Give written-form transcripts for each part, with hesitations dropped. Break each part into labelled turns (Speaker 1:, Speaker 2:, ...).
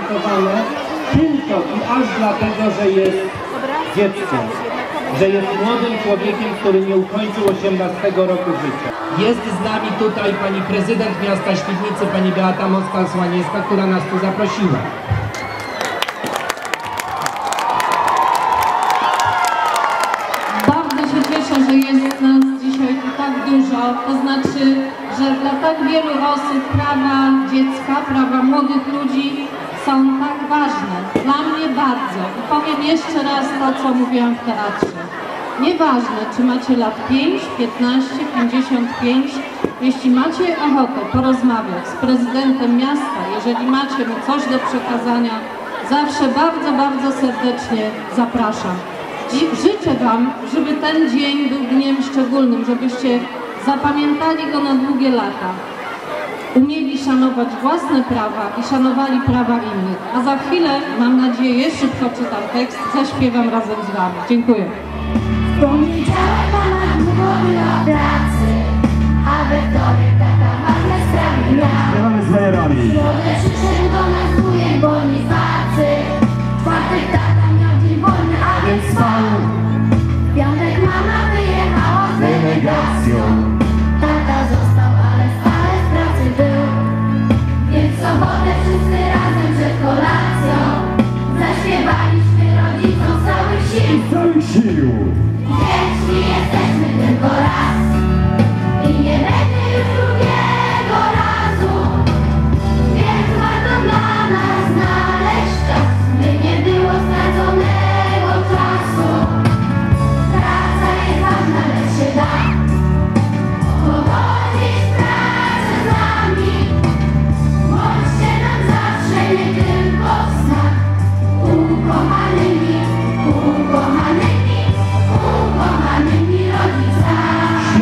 Speaker 1: traktowane tylko i aż dlatego, że jest dzieckiem, że jest młodym człowiekiem, który nie ukończył 18 roku życia. Jest z nami tutaj pani prezydent miasta Świdnicy, pani Beata Moskal-Słaniewska, która nas tu zaprosiła.
Speaker 2: Bardzo się cieszę, że jest nas dzisiaj tu tak dużo. To znaczy, że dla tak wielu osób prawa dziecka, prawa młodych ludzi są tak ważne. Dla mnie bardzo. I powiem jeszcze raz to, co mówiłam w teatrze. Nieważne, czy macie lat 5, 15, 55, jeśli macie ochotę porozmawiać z prezydentem miasta, jeżeli macie mu coś do przekazania, zawsze bardzo, bardzo serdecznie zapraszam. Życzę Wam, żeby ten dzień był dniem szczególnym, żebyście zapamiętali go na długie lata. Umieli szanować własne prawa i szanowali prawa innych. A za chwilę, mam nadzieję, szybko czytam tekst, zaśpiewam razem z Wami. Dziękuję.
Speaker 3: W poniedziałek mama długo była w pracy, a we wtorek tata ważne sprawy miał.
Speaker 4: Śpiewamy z bajerami.
Speaker 3: W środę przyszedł do nas wujek Bonifacy. W czwartek tata miał dzień wolny, a więc spał. W piątek mama wyjechała z delegacją. Tata został, ale stale w pracy był. Więc w sobotę wszyscy razem przed kolacją zaśpiewaliśmy rodzicom całych sił.
Speaker 4: Całych sił.
Speaker 3: Jeśli jesteśmy tylko raz i nie będzie już drugiego razu, więc warto dla nas znaleźć czas, by nie było straconego czasu. Praca jest ważna, lecz się da pogodzić pracę z nami. Bądźcie nam zawsze, nie tylko w snach, ukochanymi, ukochanymi, ukochanymi rodzicami.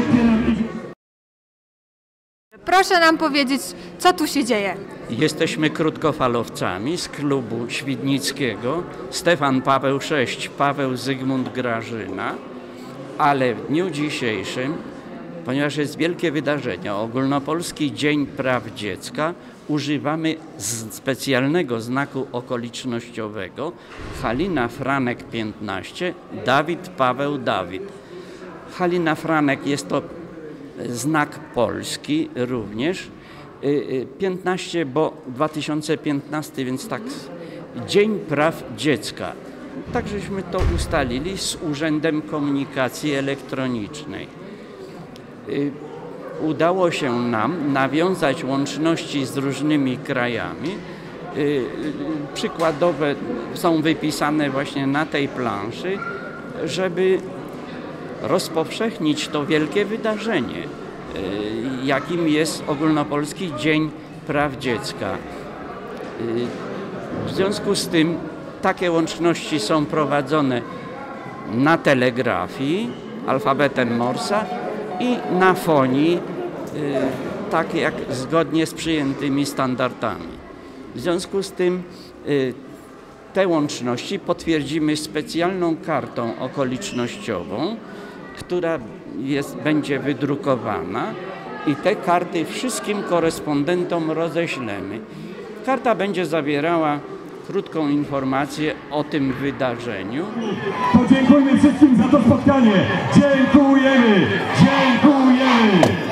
Speaker 5: Proszę nam powiedzieć, co tu się dzieje.
Speaker 6: Jesteśmy krótkofalowcami z klubu świdnickiego Stefan Paweł VI, Paweł Zygmunt Grażyna, ale w dniu dzisiejszym, ponieważ jest wielkie wydarzenie, Ogólnopolski Dzień Praw Dziecka, używamy specjalnego znaku okolicznościowego Halina Franek 15, Dawid Paweł Dawid. Halina Franek jest to znak polski również. 15, bo 2015, więc tak, Dzień Praw Dziecka. Tak żeśmy to ustalili z Urzędem Komunikacji Elektronicznej. Udało się nam nawiązać łączności z różnymi krajami. Przykładowe są wypisane właśnie na tej planszy, żeby rozpowszechnić to wielkie wydarzenie, jakim jest Ogólnopolski Dzień Praw Dziecka. W związku z tym takie łączności są prowadzone na telegrafii alfabetem Morsa i na fonii, tak jak zgodnie z przyjętymi standardami. W związku z tym te łączności potwierdzimy specjalną kartą okolicznościową, która będzie wydrukowana i te karty wszystkim korespondentom roześlemy. Karta będzie zawierała krótką informację o tym wydarzeniu.
Speaker 4: Podziękujmy wszystkim za to spotkanie. Dziękujemy! Dziękujemy!